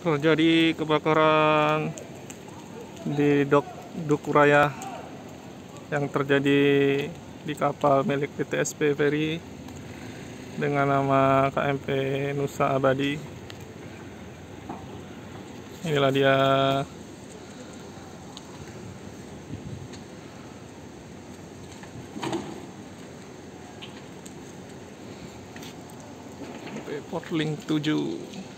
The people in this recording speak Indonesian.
Terjadi kebakaran di Dukuraya yang terjadi di kapal milik PTSP Ferry dengan nama KMP Nusa Abadi. Inilah dia Portlink 7.